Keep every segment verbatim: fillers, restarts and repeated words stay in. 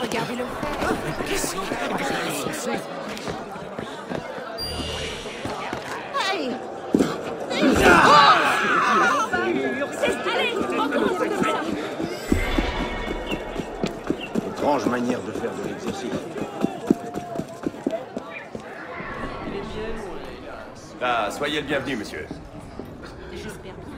Regardez-le faire. Qu'est-ce que c'est? Hey! Étrange manière de faire de l'exercice. Ah, soyez le bienvenu, monsieur. J'espère bien.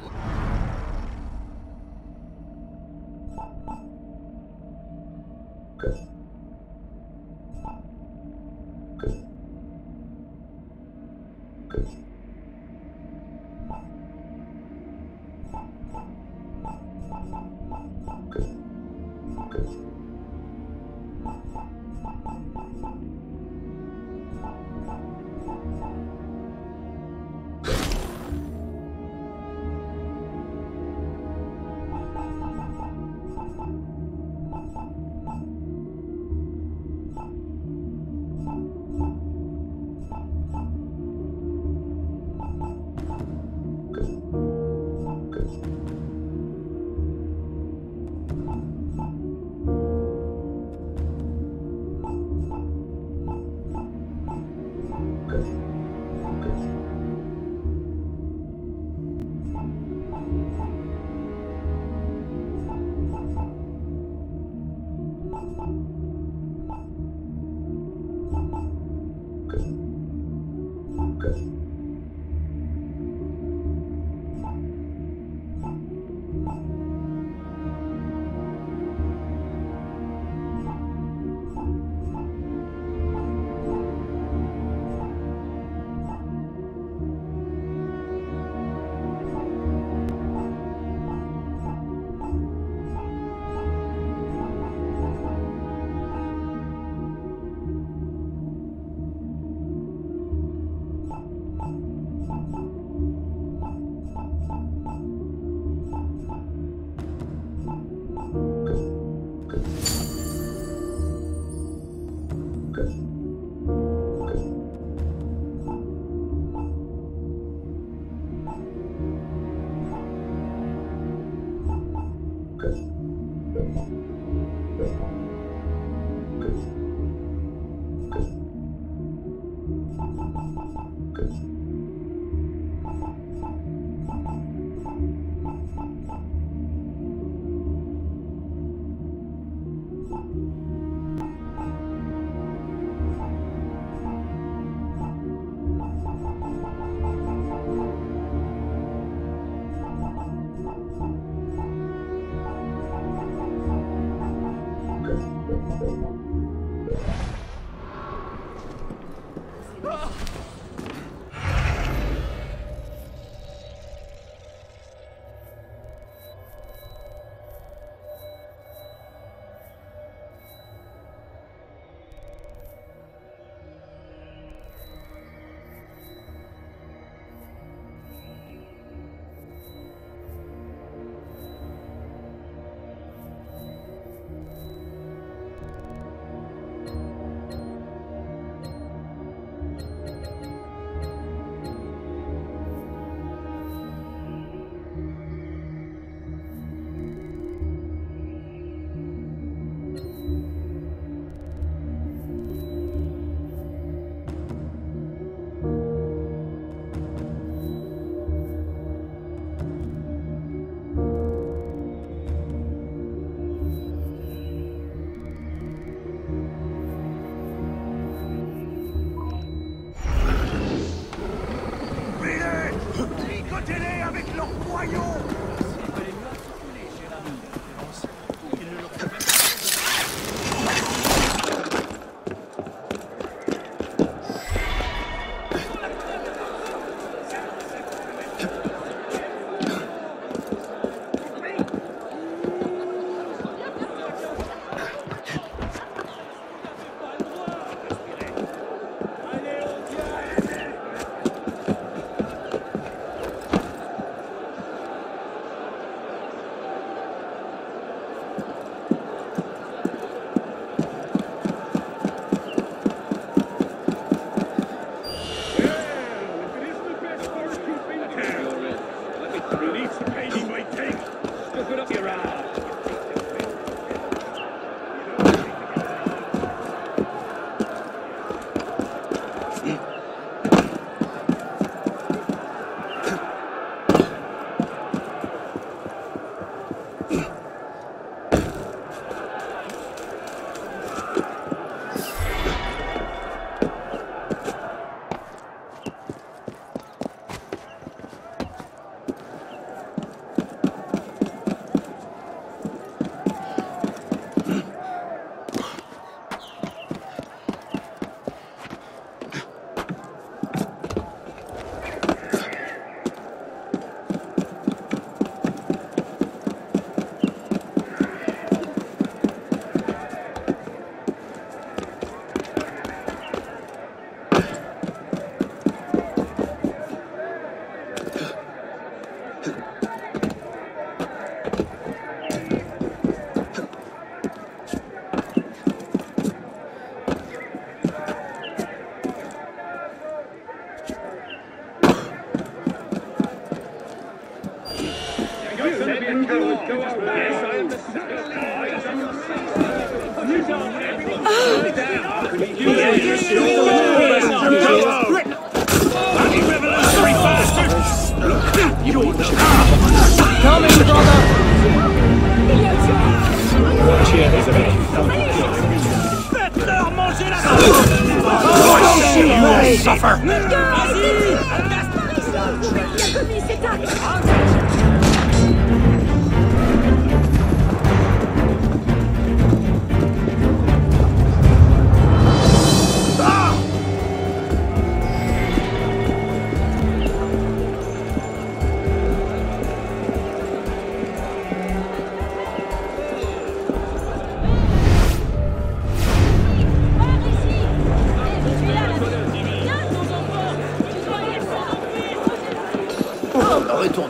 Retourne.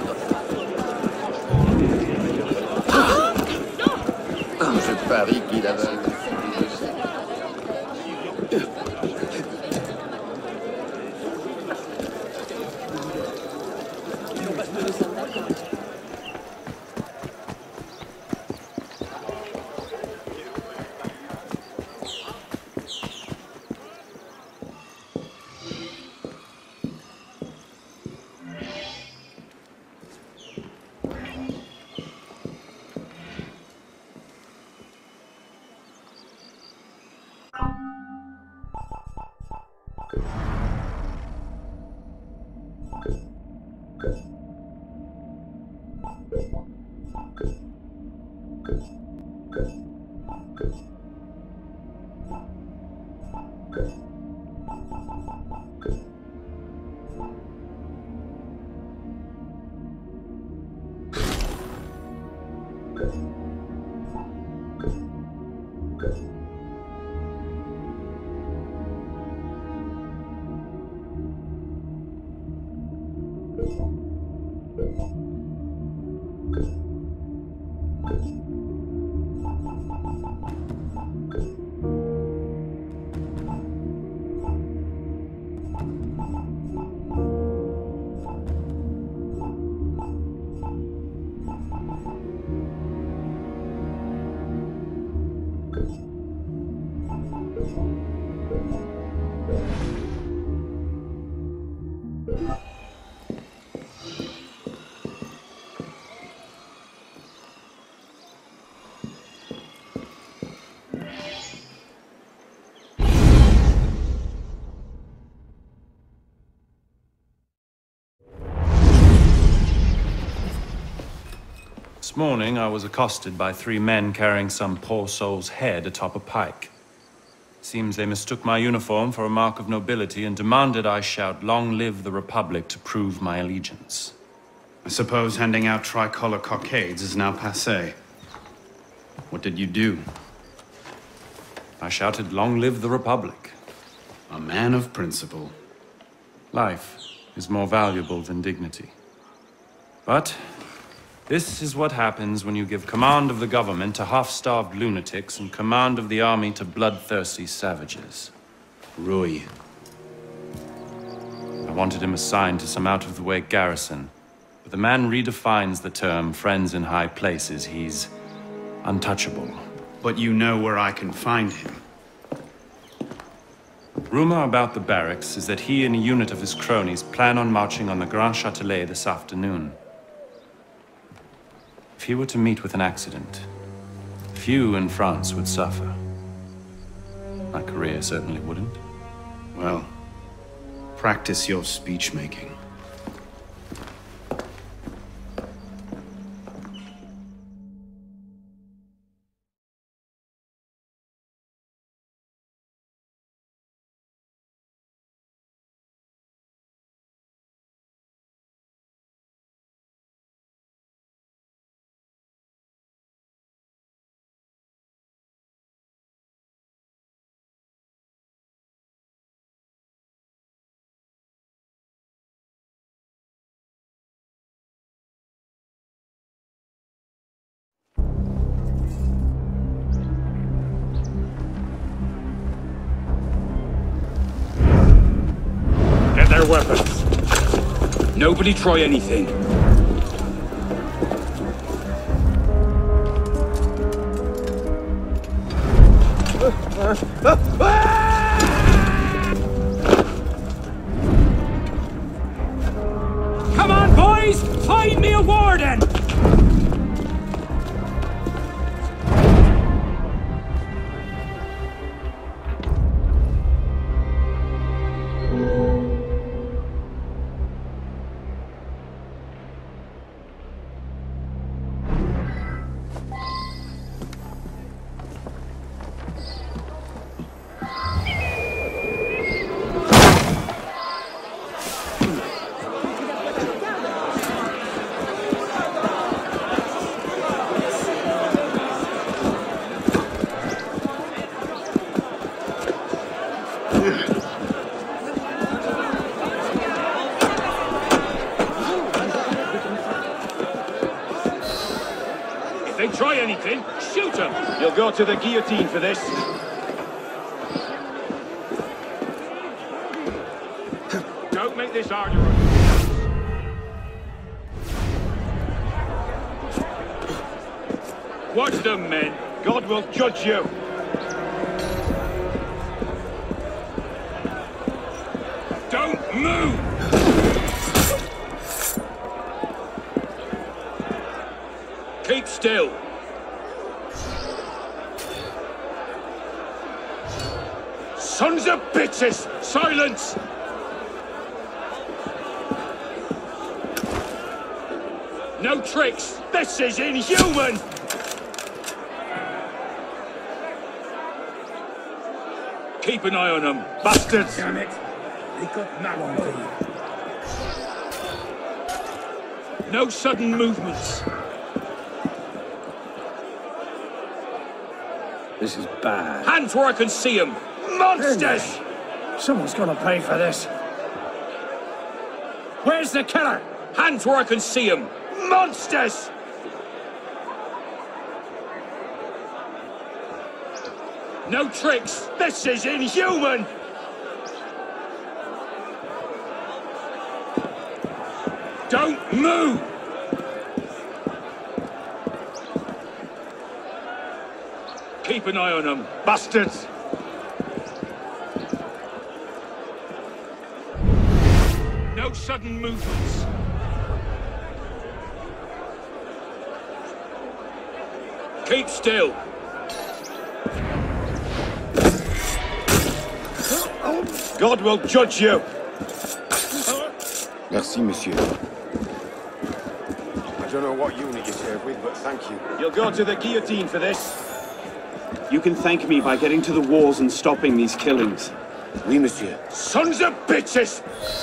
Je parie qu'il avale. This morning, I was accosted by three men carrying some poor soul's head atop a pike. Seems they mistook my uniform for a mark of nobility and demanded I shout, "Long live the Republic," to prove my allegiance. I suppose handing out tricolor cockades is now passé. What did you do? I shouted, "Long live the Republic." A man of principle. Life is more valuable than dignity. But this is what happens when you give command of the government to half-starved lunatics and command of the army to bloodthirsty savages. Rui. I wanted him assigned to some out-of-the-way garrison, but the man redefines the term friends in high places. He's untouchable. But you know where I can find him. Rumor about the barracks is that he and a unit of his cronies plan on marching on the Grand Châtelet this afternoon. If he were to meet with an accident, few in France would suffer. My career certainly wouldn't. Well, practice your speech-making. Nobody try anything. Come on, boys! Find me a warden! If they try anything, shoot them! You'll go to the guillotine for this. Don't make this harder on you. Watch them, men. God will judge you. Don't move! Keep still. Sons of bitches! Silence! No tricks! This is inhuman! Keep an eye on them, bastards! Damn it! They got now on you. No sudden movements. This is bad. Hands where I can see them! Monsters! Someone's gonna pay for this. Where's the killer? Hands where I can see them! Monsters! No tricks! This is inhuman! Don't move! Keep an eye on them, bastards! No sudden movements. Keep still. God will judge you. Merci, monsieur. I don't know what unit you serve with, but thank you. You'll go to the guillotine for this. You can thank me by getting to the walls and stopping these killings. Oui, monsieur. Sons of bitches!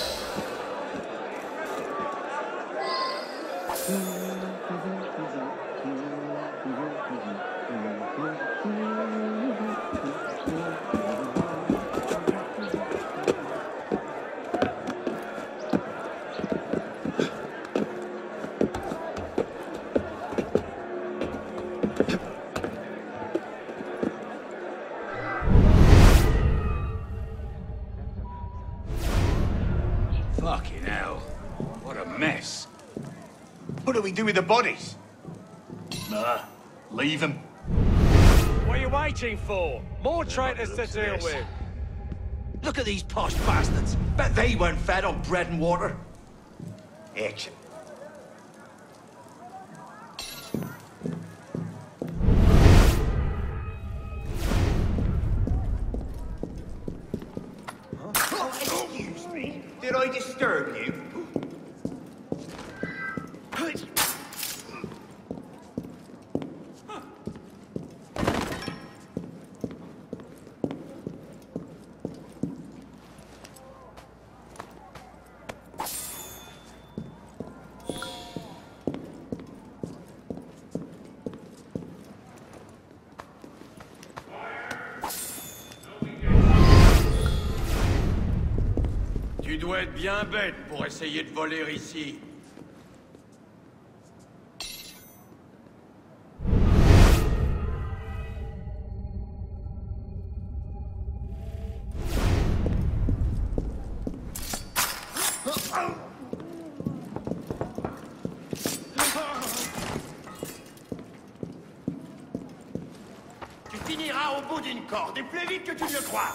Fucking hell. What a mess. What do we do with the bodies? Nah, leave them. What are you waiting for? More traitors to deal with. Look at these posh bastards. Bet they weren't fed on bread and water. Action. Oh, excuse me. Did I disturb you? Tu dois être bien bête pour essayer de voler ici. ira au bout d'une corde, et plus vite que tu ne le crois.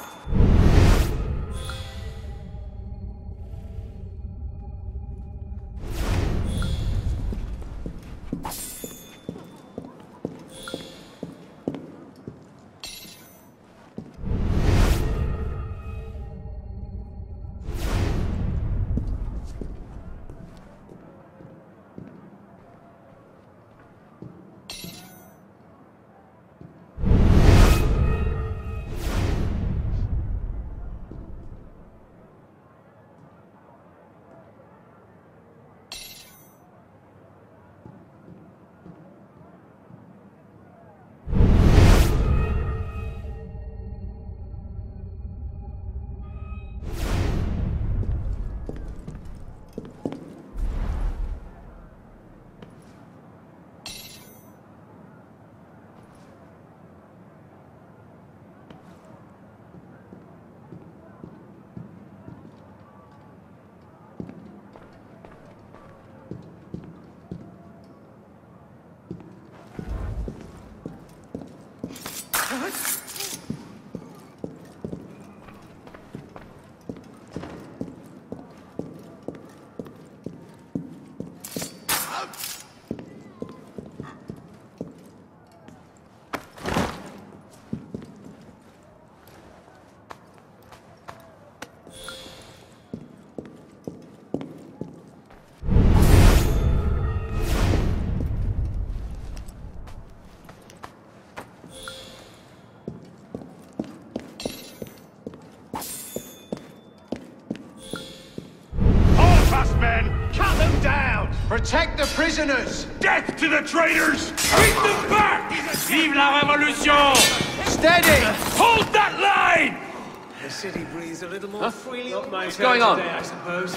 Protect the prisoners! Death to the traitors! Beat them back! Vive la Révolution! Steady! Hold that line! The city breathes a little more huh? freely. Not my What's going on? Today, I suppose.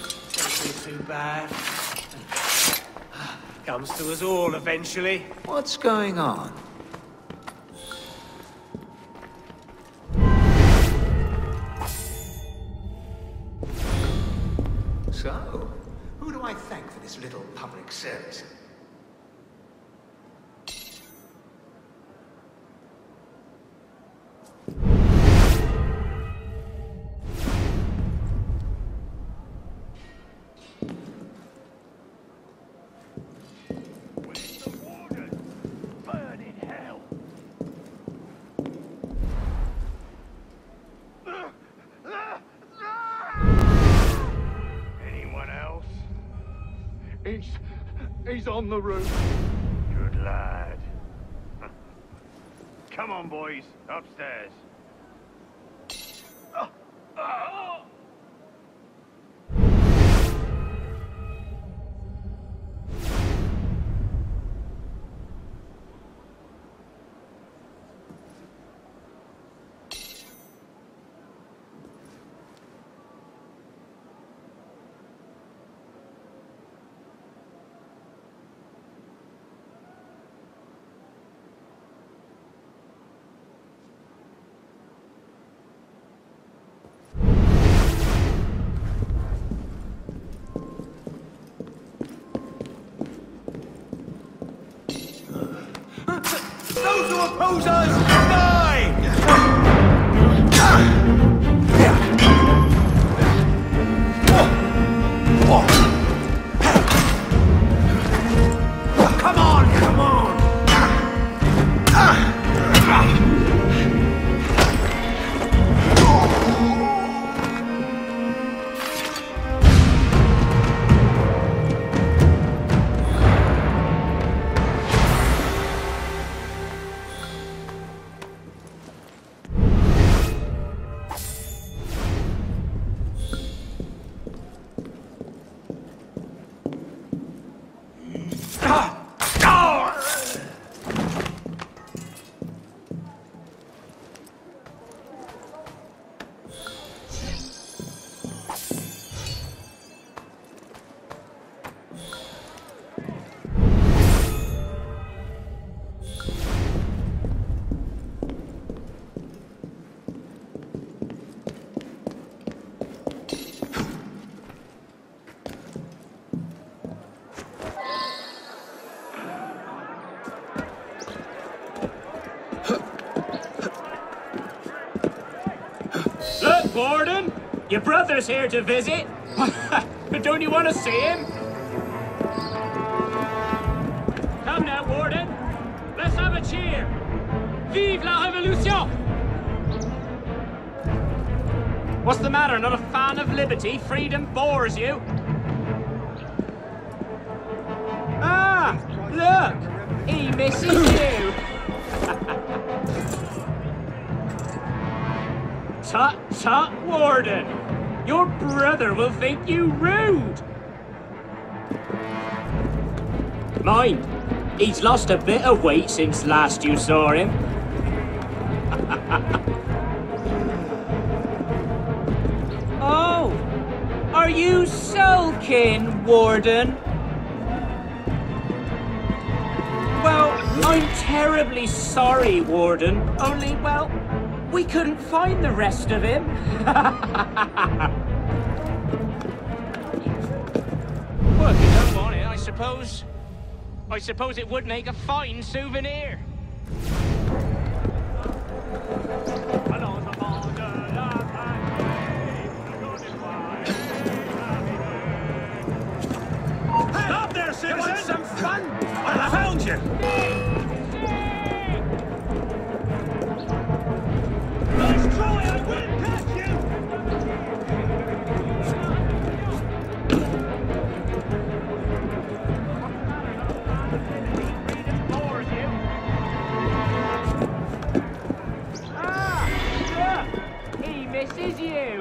Don't feel too bad. Comes to us all eventually. What's going on? So, who do I thank for this little public service? He's... he's on the roof. Good lad. Come on, boys. Upstairs. Oh. Oh. Those who oppose us, die! Come on, come on! Warden, your brother's here to visit. But don't you want to see him? Come now, Warden. Let's have a cheer. Vive la Révolution! What's the matter? Not a fan of liberty? Freedom bores you? Ah! Look! He misses you! Tut, tut, Warden! Your brother will think you rude! Mind, he's lost a bit of weight since last you saw him. Oh! Are you sulking, Warden? Well, I'm terribly sorry, Warden. Only, well, we couldn't find the rest of him. Well, if you don't want it, I suppose... I suppose it would make a fine souvenir. Stop there, citizen! You want some fun? I found you! Nice try! I will catch you! Ah! Look! He misses you!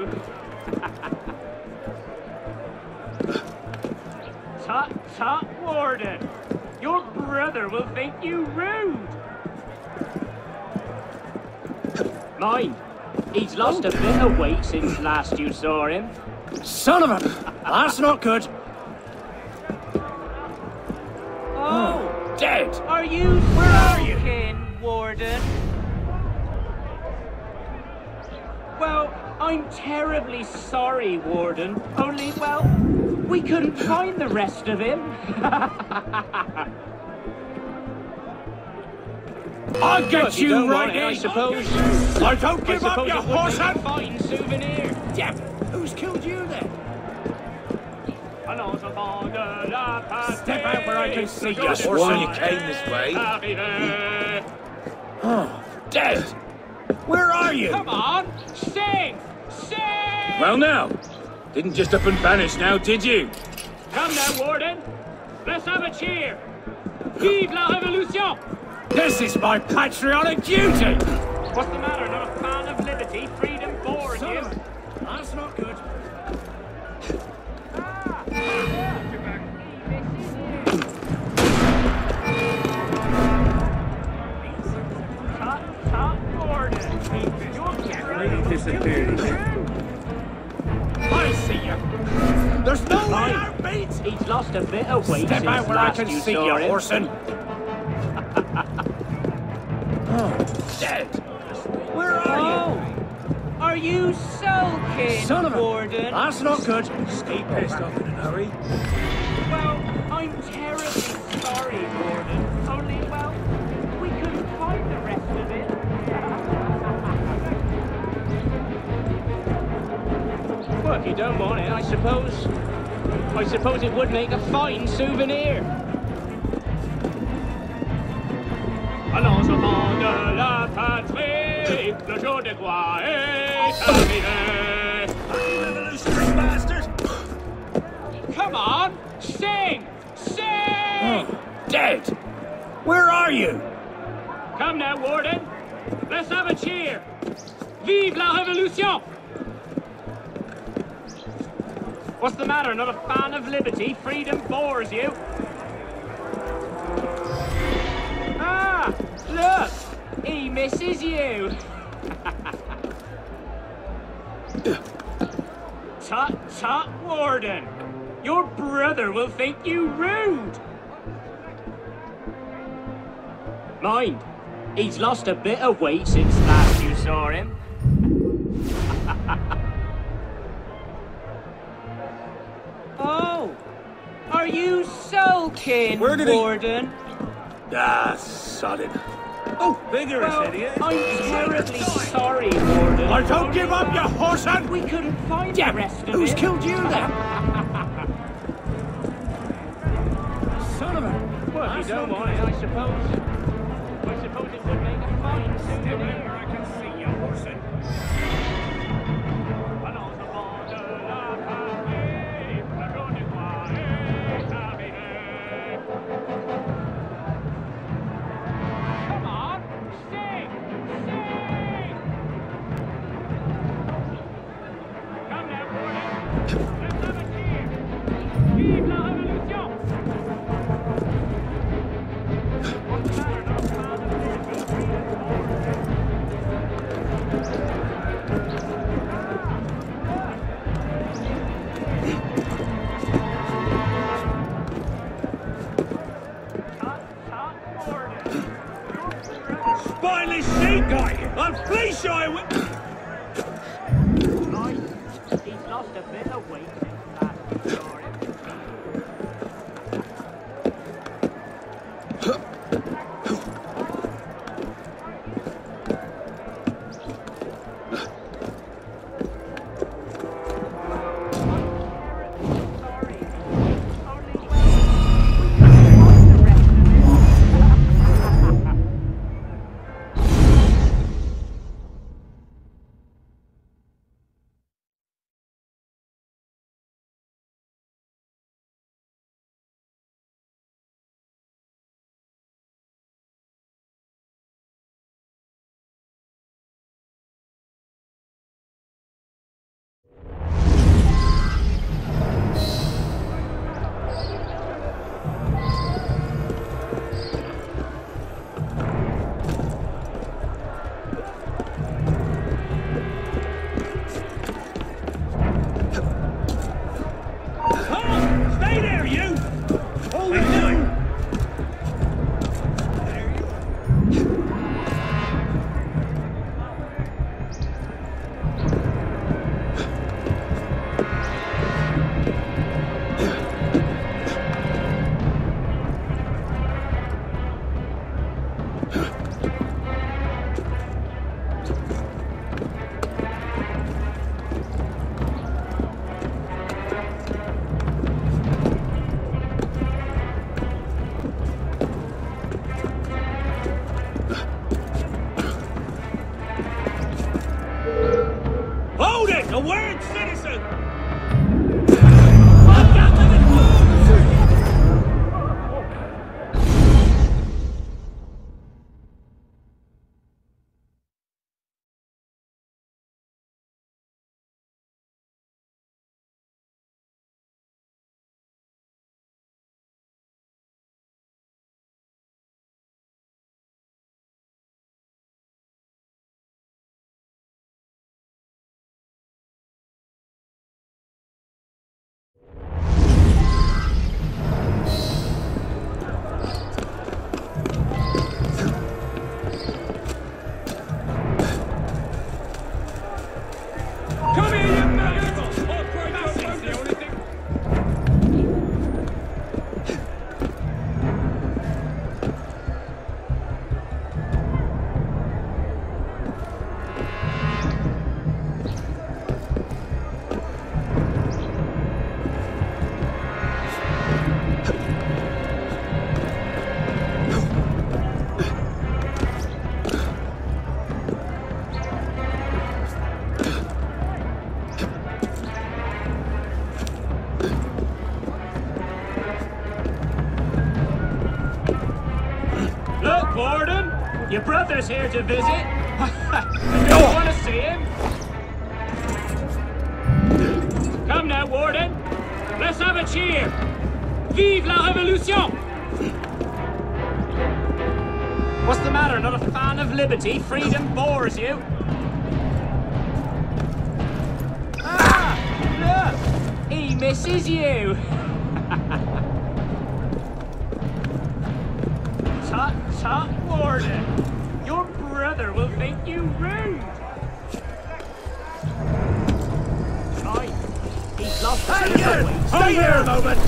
Tut, tut, Warden! Your brother will think you rude! Mind, he's lost a bit of weight since last you saw him. Son of a... That's not good. Oh! Dead! Are you Where are you? sulking, Warden? Well, I'm terribly sorry, Warden. Only, well, we couldn't find the rest of him. I'll get Look, you, you, don't right want it, I suppose. I don't give I up, suppose you it would make horse a fine souvenir. Damn, who's killed you then? Step out where I can see you, Just horse. when you came this way. Oh, dead! Where are you? Come on, sing! Sing! Well now, didn't just up and vanish now, did you? Come now, Warden. Let's have a cheer. Vive la Révolution! This is my patriotic duty! What's the matter? Not a fan of liberty? Freedom bores you? That's not good. Ah! Tut, tut, Warden. You'll get ready. Disappeared. I see you. There's no way out, mate! He's lost a bit of weight Step since out where I last can you see saw you, him. Orson. Oh, dead. Where are Oh! Are you sulking, Son of a... Warden? That's not good. Stay pissed off in a hurry. Well, I'm terribly sorry, Warden. Only, well, we couldn't find the rest of it. Well, if you don't want it, I suppose... I suppose it would make a fine souvenir. Allons au nom de la patrie, le jour de gloire est arrivé. Revolutionary bastard! Come on, sing! Sing! Oh, dead! Where are you? Come now, Warden. Let's have a cheer. Vive la Révolution! What's the matter? Not a fan of liberty? Freedom bores you? Ah! Look! He misses you! Tut, tut, Warden! Your brother will think you rude! Mind, he's lost a bit of weight since last you saw him. Oh! Are you sulking, Where did he- Warden? Ah, sod it. Oh, vigorous Well, idiot. I'm terribly sorry, Warden. I don't give up, you horsehead! We couldn't find Damn, the rest of who's him. killed you then? Son of a... Well, if you don't mind, I suppose... I suppose it would make a fine souvenir. I can see you, horsehead. Come on, sing! Sing! Come now, Warden. Let's have a cheer. Vive la Révolution! What's the matter, no sound of Spineless sheep guy! I'm fleece shy with... Nice. He's lost a bit of weight since last we saw him. Stay there, you! Hold it down! Hold it! A word, citizen! Come here, you maggots! Oh, Christ, that's the only thing... Look, Warden! Your brother's here to visit. Do you want to see him? Come now, Warden. Let's have a cheer. Vive la Révolution! What's the matter? Not a fan of liberty? Freedom bores you? Ah! Look! He misses you! Tut, tut, Warden! Your brother will think you rude! Right. He's lost a bit of weight. Stay there a moment!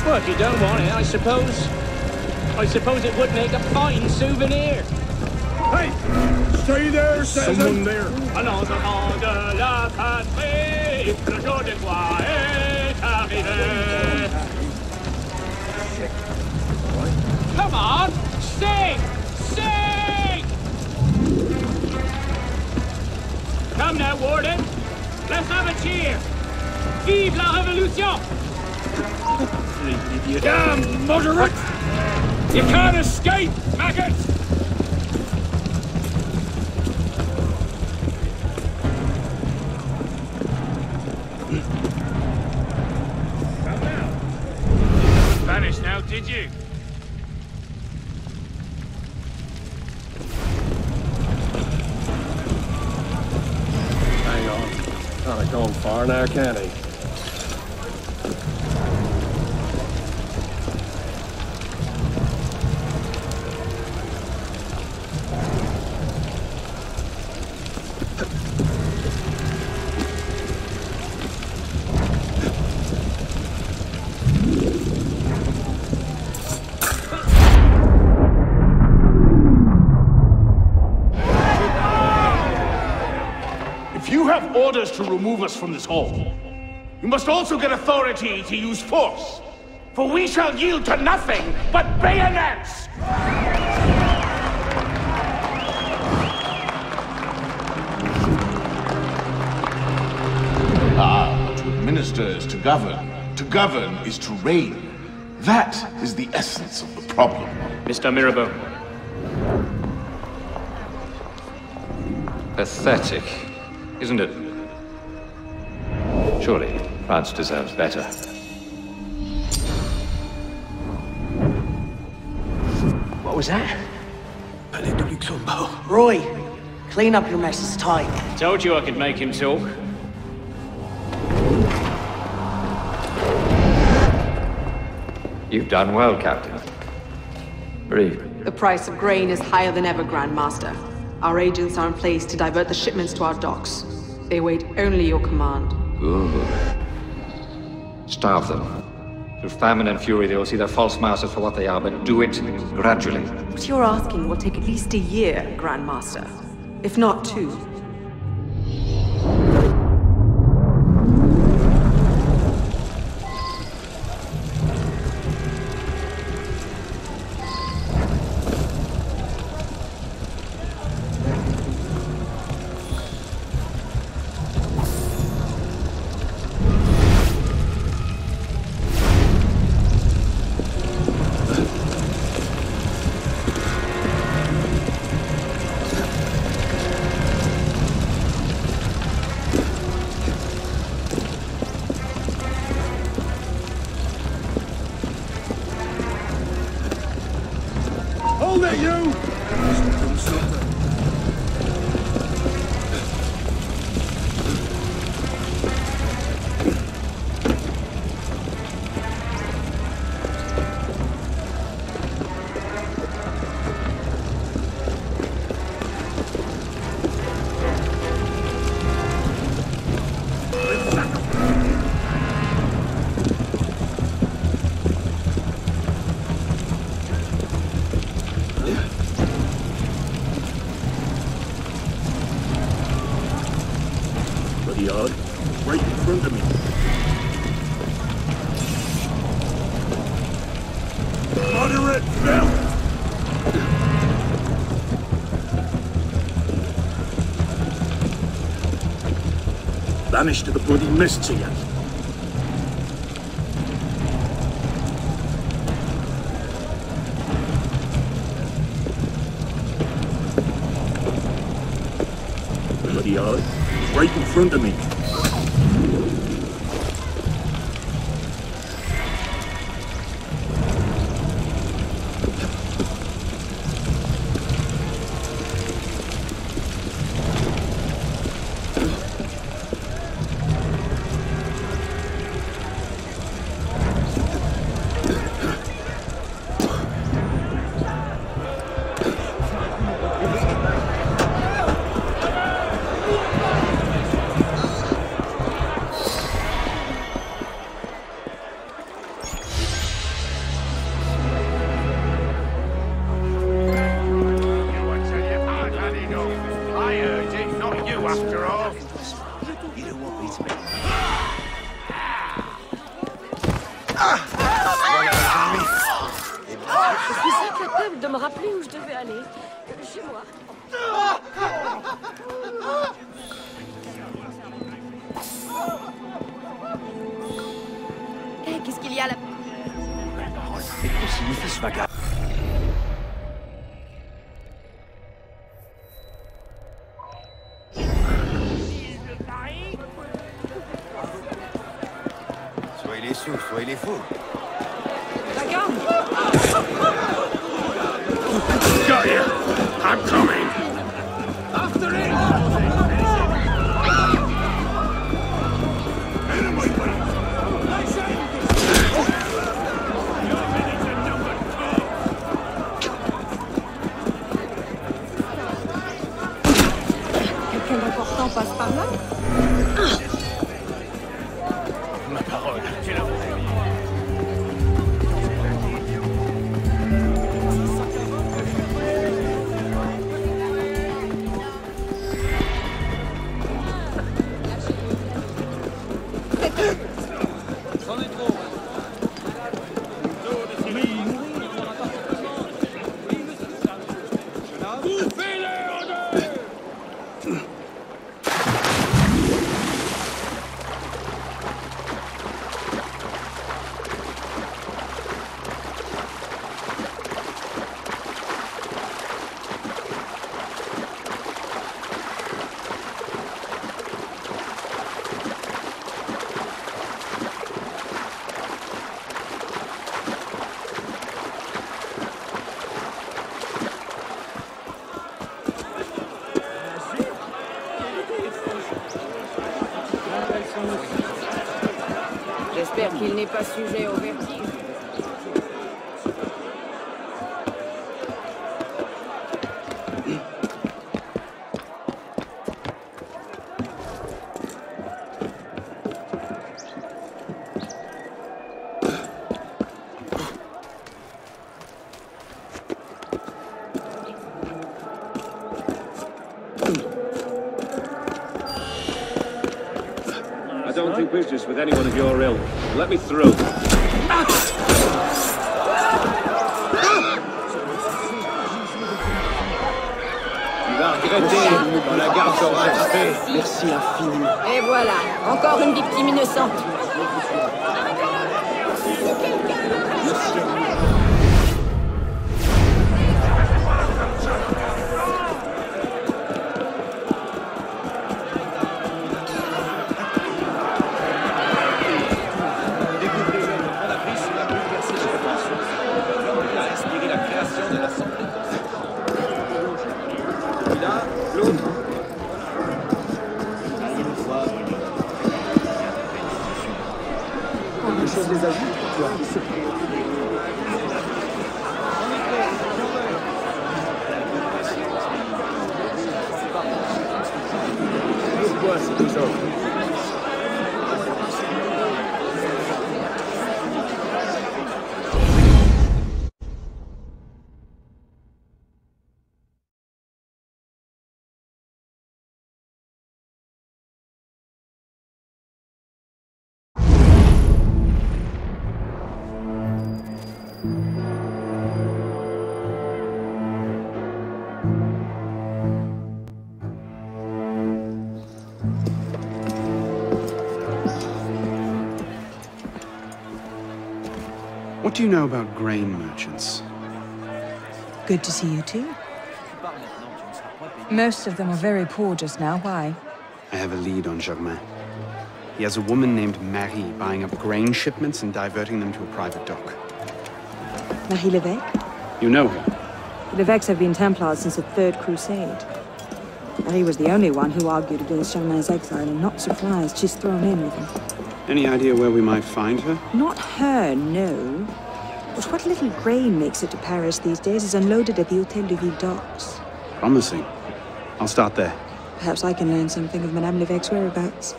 Well, if you don't want it, I suppose... I suppose it would make a fine souvenir. Hey! Stay there, Someone there. Allons de la patrie, le jour de gloire est arrivé. Come on, sing! Sing! Come now, Warden. Let's have a cheer. Vive la Révolution! You damn moderate! You can't escape, maggot! Come now. Vanished now, did you? Hang on. Not have gone far now, can he? Orders to remove us from this hall. You must also get authority to use force, for we shall yield to nothing but bayonets! Ah, to administer is to govern. To govern is to reign. That is the essence of the problem. Mister Mirabeau. Pathetic, isn't it? Surely, France deserves better. What was that? Palais de Luxembourg. Roy, clean up your mess, it's time. Told you I could make him talk. You've done well, Captain. Breathe. The price of grain is higher than ever, Grand Master. Our agents are in place to divert the shipments to our docks. They await only your command. Good. Starve them. Through famine and fury, they will see their false masters for what they are, but do it gradually. What you're asking will take at least a year, Grand Master. If not two. Hold it, you! Yard, right in front of me. Moderate belt! Vanished to the bloody mists again. Bloody yard. Right in front of me. heard it, not you after all. You don't want me to be. Je suis incapable de me rappeler où je devais aller. Chez moi. Hé, hey, qu'est-ce qu'il y a là? Mais que signifie ce vacarme? Soit il est sous, soit il est fou. Got you! I'm coming! After it! Quelqu'un d'important passe par là? Ma parole, tu l'as fait. J'espère qu'il n'est pas sujet au vertige. I don't do business with anyone of your ilk. Let me through. Tu vas regretter quand la garde sera attrapée. Merci infiniment. Et voilà, encore une victime innocente. Merci à vous. Chose les ajoute, tu vois, qui se Pourquoi c'est tout ça? What do you know about grain merchants? Good to see you too. Most of them are very poor just now. Why? I have a lead on Germain. He has a woman named Marie buying up grain shipments and diverting them to a private dock. Marie Levesque? You know her? The Levesques have been Templars since the Third Crusade. Marie was the only one who argued against Germain's exile, and not surprised she's thrown in with him. Any idea where we might find her? Not her, no. But what little grain makes it to Paris these days is unloaded at the Hôtel de Ville docks. Promising. I'll start there. Perhaps I can learn something of Madame Levesque's whereabouts.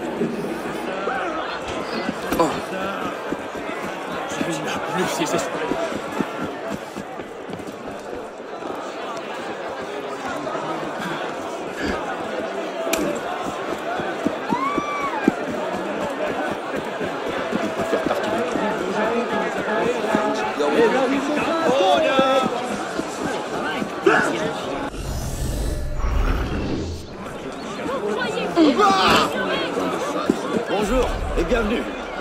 Oh. Je n'ai plus ces esprits. Et bienvenue.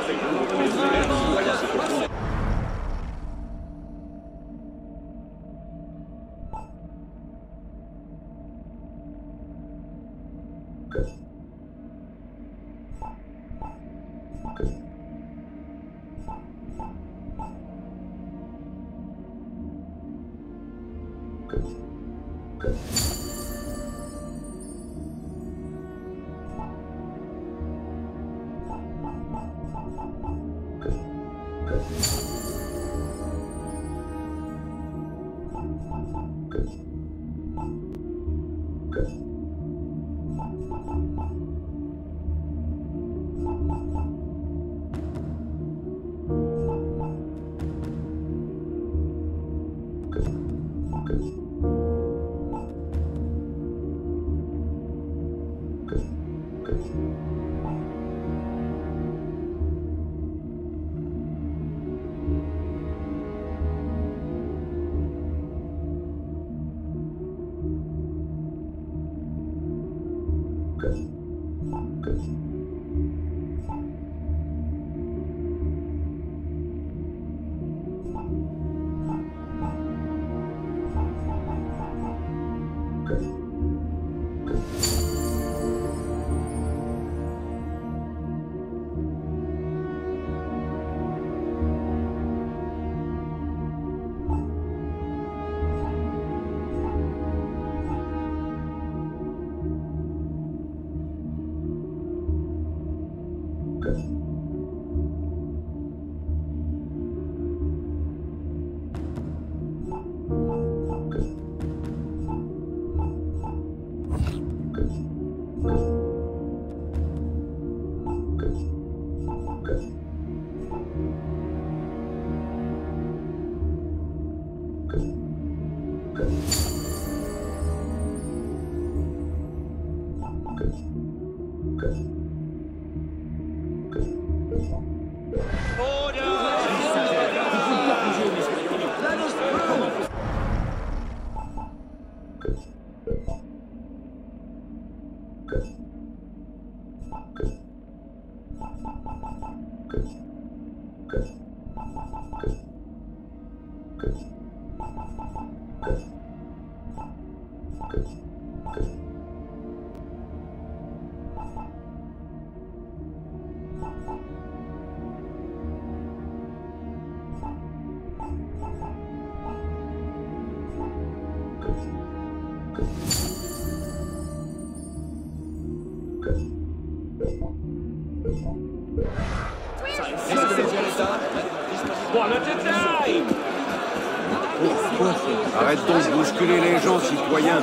Arrête donc de bousculer les gens, citoyens.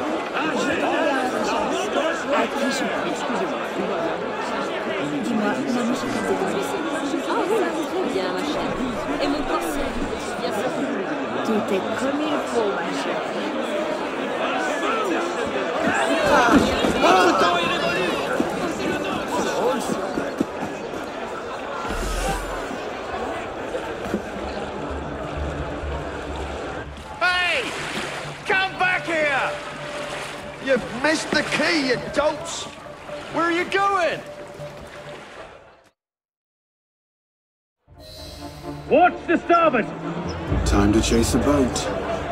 Dis-moi, maman, je peux te Ah oui, très bien, ma chère. Et mon corset, bien sûr. Tout est comme il faut, ma chère. Votre temps est révolu. Hey! Come back here! You've missed the key, you dolts! Where are you going? Watch the starboard! Time to chase a boat.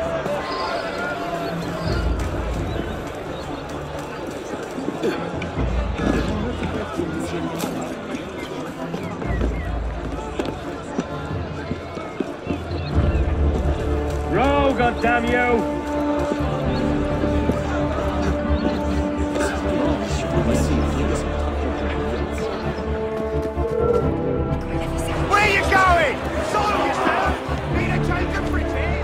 Row, goddamn you! Where are you going? Sort yourself! Need a change of bridges?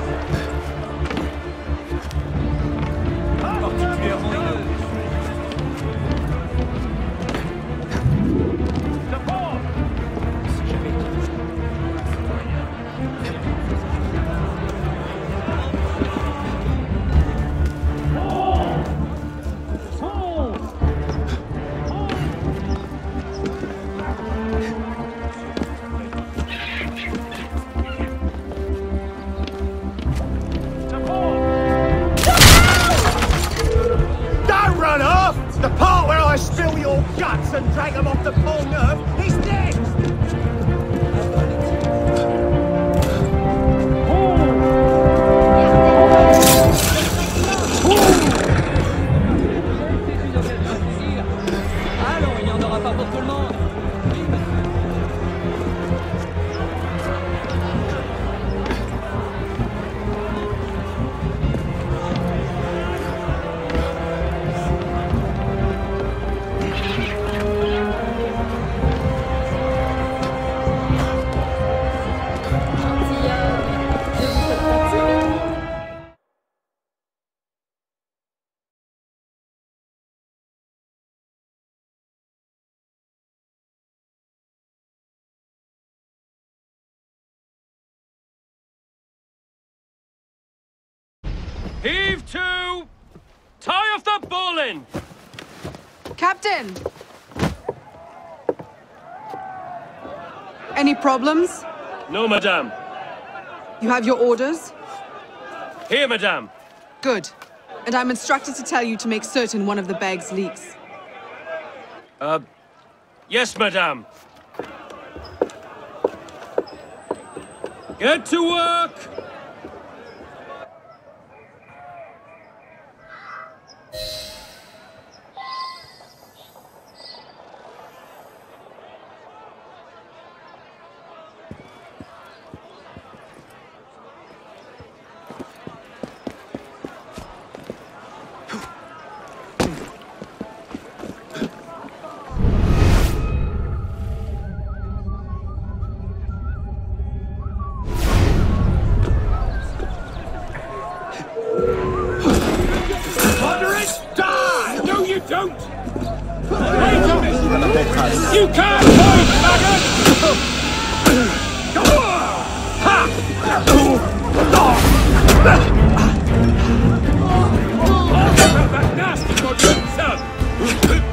The part where I spill your guts and drag them off the Pole Nerve is next! Heave to! Tie off the bowline! Captain! Any problems? No, madame. You have your orders? Here, madame. Good. And I'm instructed to tell you to make certain one of the bags leaks. Uh, yes, madame. Get to work! Don't! Wait a minute! You can't point, maggot! Ha! That nasty good son!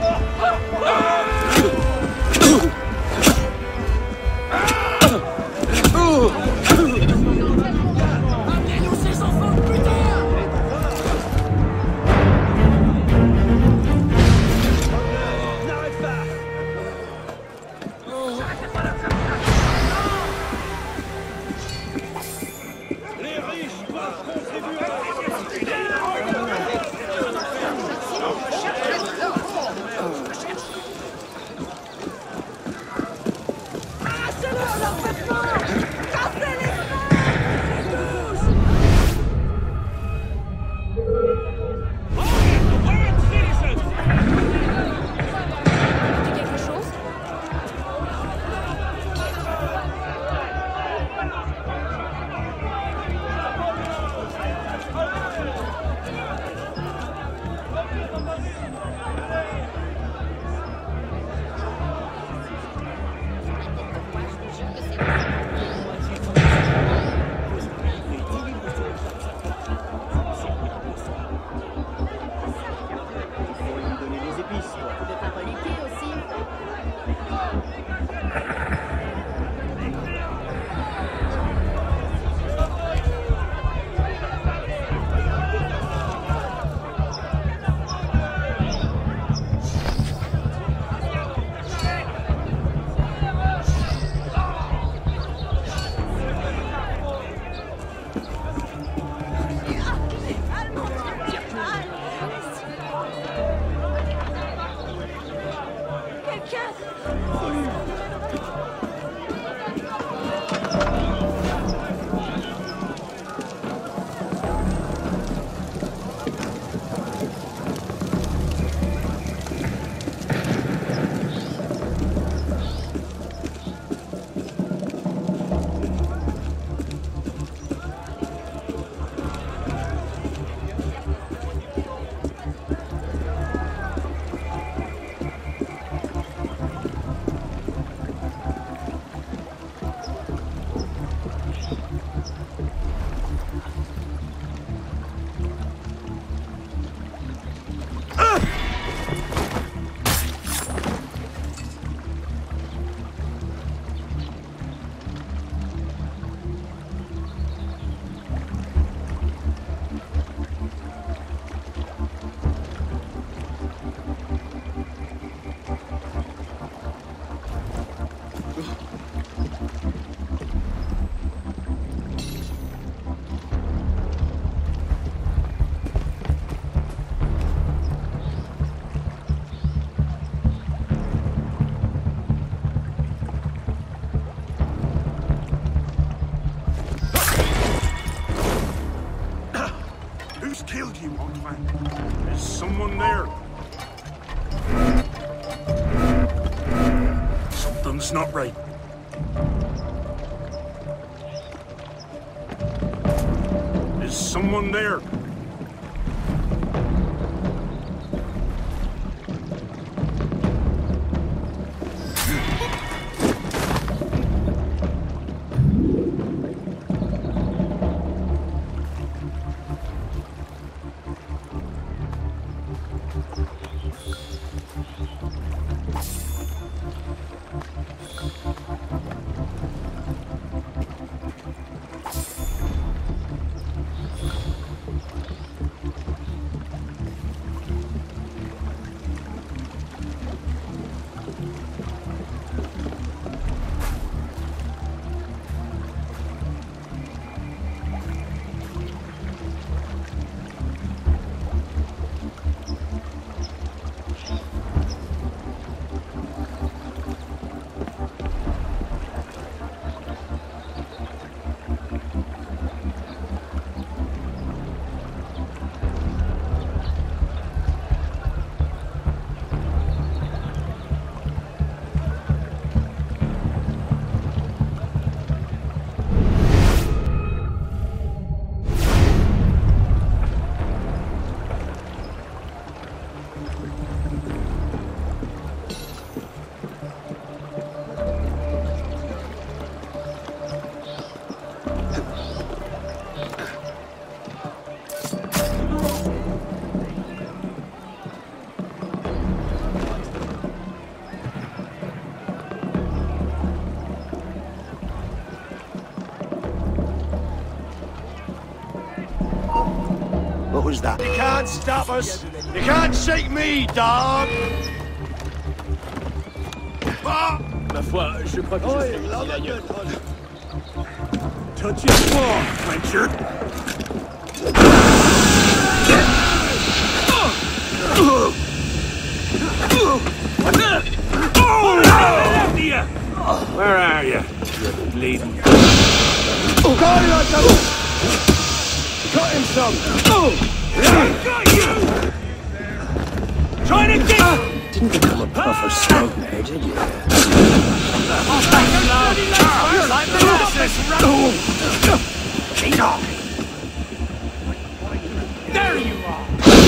Killed you, Antoine. There's someone there. Something's not right. There's someone there. What was that? You can't stop us. You can't shake me, dog. Ah! Ma foi, je crois que je sais où il aille. Touch his claw, Frencher. Where are you? You're bleeding. Cut him some. Got you. Trying to get. Didn't become a proper smoker, did you? You're like molasses. Lead on. There you are.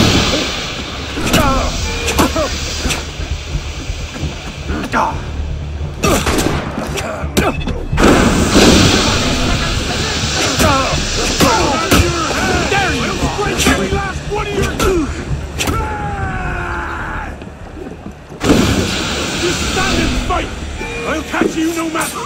Every last one of your... Just stand and fight! I'll catch you no matter...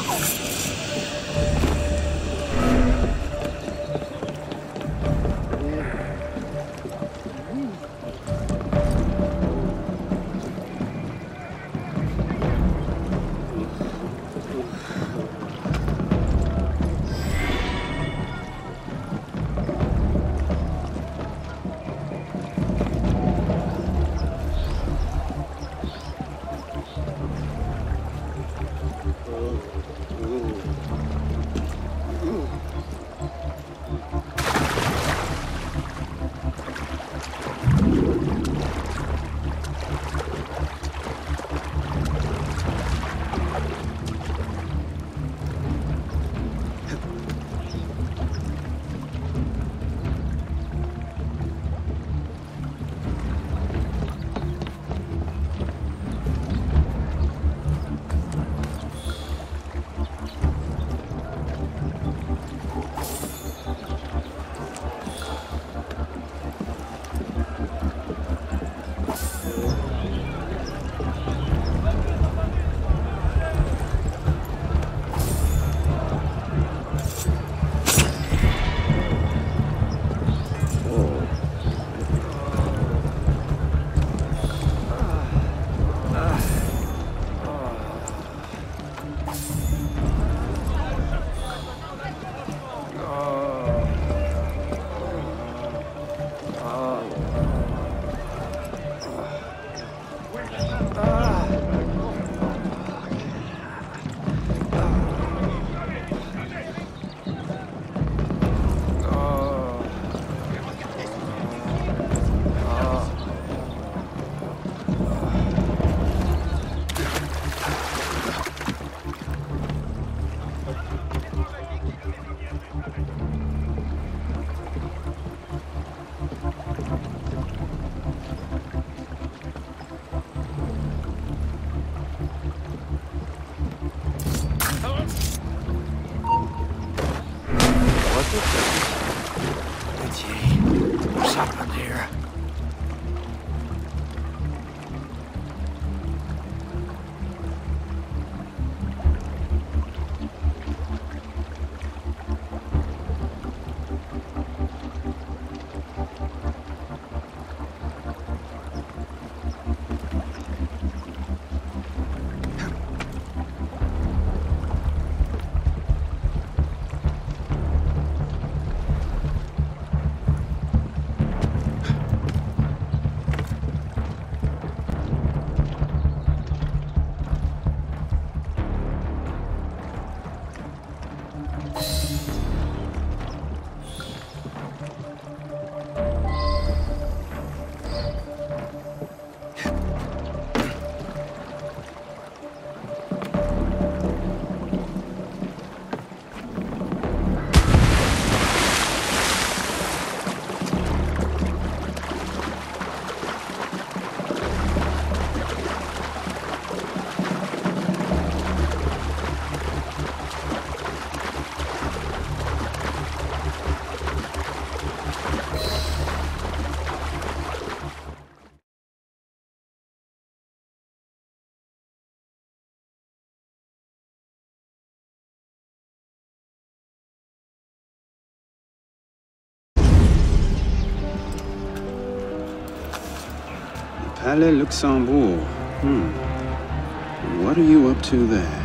Palais Luxembourg. Hmm. What are you up to there?